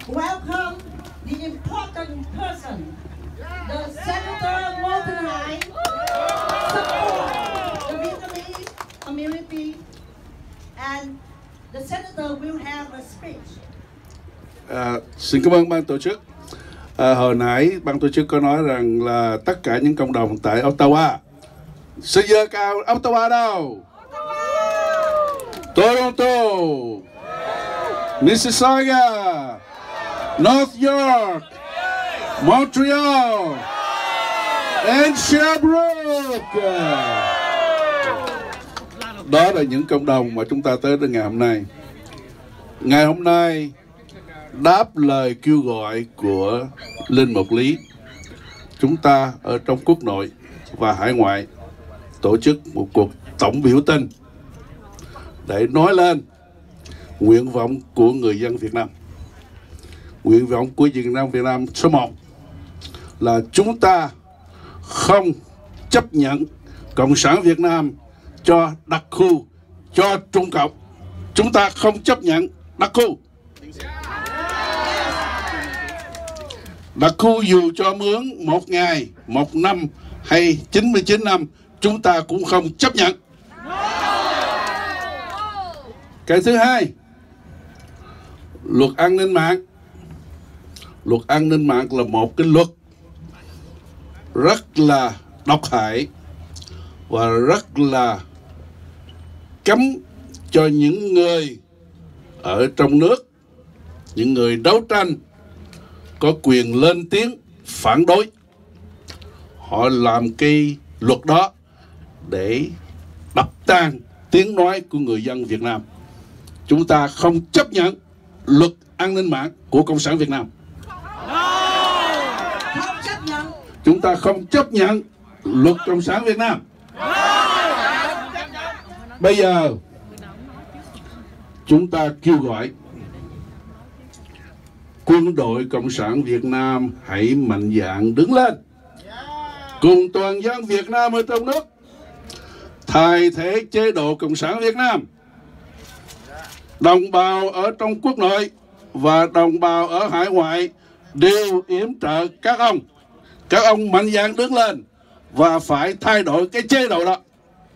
welcome the important person, the Senator Morton Hai, support the Vietnamese community, and the Senator will have a speech. Xin cảm ơn ban tổ chức. Hồi nãy ban tổ chức có nói rằng là tất cả những cộng đồng tại Ottawa. Xin giơ cao Ottawa đâu? Toronto, Mississauga, North York, Montreal, and Sherbrooke. Đó là những cộng đồng mà chúng ta tới đến ngày hôm nay. Ngày hôm nay đáp lời kêu gọi của Linh Mục Lý, chúng ta ở trong quốc nội và hải ngoại tổ chức một cuộc tổng biểu tình để nói lên nguyện vọng của người dân Việt Nam. Nguyện vọng của Việt Nam số 1 là chúng ta không chấp nhận Cộng sản Việt Nam cho đặc khu cho Trung Cộng. Chúng ta không chấp nhận đặc khu. Đặc khu dù cho mướn 1 ngày, 1 năm hay 99 năm, chúng ta cũng không chấp nhận. Cái thứ hai, luật an ninh mạng. Luật an ninh mạng là một cái luật rất là độc hại và rất là cấm cho những người ở trong nước, những người đấu tranh có quyền lên tiếng phản đối. Họ làm cái luật đó để đập tan tiếng nói của người dân Việt Nam. Chúng ta không chấp nhận luật an ninh mạng của Cộng sản Việt Nam. Chúng ta không chấp nhận luật Cộng sản Việt Nam. Bây giờ chúng ta kêu gọi quân đội Cộng sản Việt Nam hãy mạnh dạn đứng lên cùng toàn dân Việt Nam ở trong nước thay thế chế độ Cộng sản Việt Nam. Đồng bào ở trong quốc nội và đồng bào ở hải ngoại đều yểm trợ các ông. Các ông mạnh dạn đứng lên và phải thay đổi cái chế độ đó.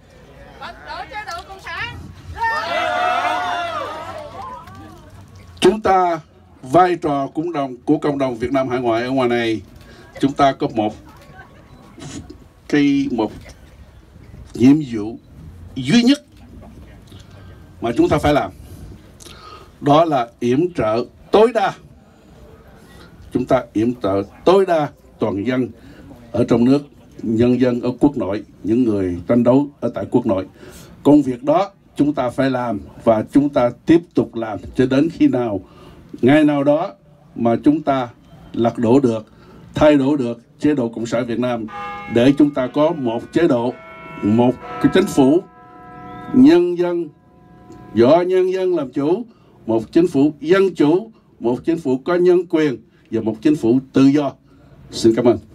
Chúng ta vai trò của cộng đồng Việt Nam hải ngoại ở ngoài này, chúng ta có một nhiệm vụ duy nhất mà chúng ta phải làm, đó là yểm trợ tối đa. Chúng ta yểm trợ tối đa toàn dân ở trong nước, nhân dân ở quốc nội, những người tranh đấu ở tại quốc nội. Công việc đó chúng ta phải làm và chúng ta tiếp tục làm cho đến khi nào, ngày nào đó mà chúng ta lật đổ được, thay đổi được chế độ Cộng sản Việt Nam để chúng ta có một chế độ, một cái chính phủ nhân dân, do nhân dân làm chủ, một chính phủ dân chủ, một chính phủ có nhân quyền và một chính phủ tự do. Xin cảm ơn.